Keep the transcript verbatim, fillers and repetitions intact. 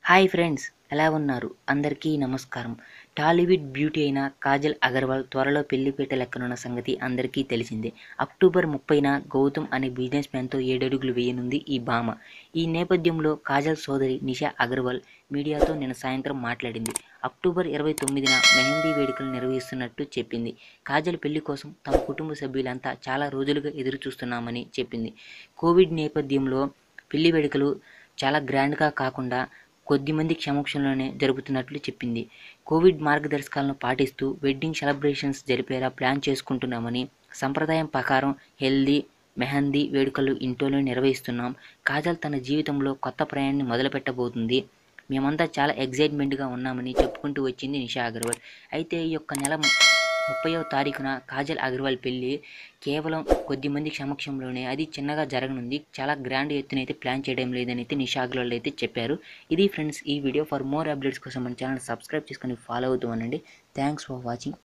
Hi friends, ఎలా ఉన్నారు? అందరికీ నమస్కారం. టాలీవుడ్ బ్యూటీ అయిన కాజల్ అగర్వాల్ త్వరలో పెళ్లిపీట లెక్కనున్న సంగతి అందరికీ తెలిసిందే. అక్టోబర్ ముప్పైన గౌతమ్ అనే బిజినెస్ మ్యాన్తో ఏడడుగులు వేయనుంది ఈ భామ. ఈ నేపథ్యంలో కాజల్ సోదరి నిషా అగర్వాల్ మీడియాతో నిన్న సాయంత్రం మాట్లాడింది. అక్టోబర్ ఇరవై తొమ్మిదిన మెహందీ వేడుకలు నిర్వహిస్తున్నట్టు చెప్పింది. కాజల్ పెళ్లి కోసం తమ కుటుంబ సభ్యులంతా చాలా రోజులుగా ఎదురు చూస్తున్నామని చెప్పింది. కోవిడ్ నేపథ్యంలో పెళ్లి వేడుకలు చాలా గ్రాండ్గా కాకుండా కొద్దిమంది సమక్షంలోనే జరుపుతున్నట్లు చెప్పింది. కోవిడ్ మార్గదర్శకాలను పాటిస్తూ వెడ్డింగ్ సెలబ్రేషన్స్ జరిపేలా ప్లాన్ చేసుకుంటున్నామని, సంప్రదాయం ప్రకారం హెల్దీ మెహందీ వేడుకలు ఇంట్లోనే నిర్వహిస్తున్నాం. కాజల్ తన జీవితంలో కొత్త ప్రయాణాన్ని మొదలుపెట్టబోతుంది. మేమంతా చాలా ఎగ్జైట్మెంట్గా ఉన్నామని చెప్పుకుంటూ వచ్చింది నిషా అగర్వాల్. అయితే ఈ యొక్క నెల ముప్పైవ తారీఖున కాజల్ అగర్వాల్ పెళ్లి కేవలం కొద్దిమంది సమక్షంలోనే, అది చిన్నగా జరగనుంది. చాలా గ్రాండ్ ఎత్తున అయితే ప్లాన్ చేయడం లేదని అయితే నిషా అగర్వాల్ అయితే చెప్పారు. ఇది ఫ్రెండ్స్ ఈ వీడియో. ఫర్ మోర్ అప్డేట్స్ కోసం మన ఛానల్ సబ్స్క్రైబ్ చేసుకొని ఫాలో అవుతూ ఉండండి. Thanks for watching.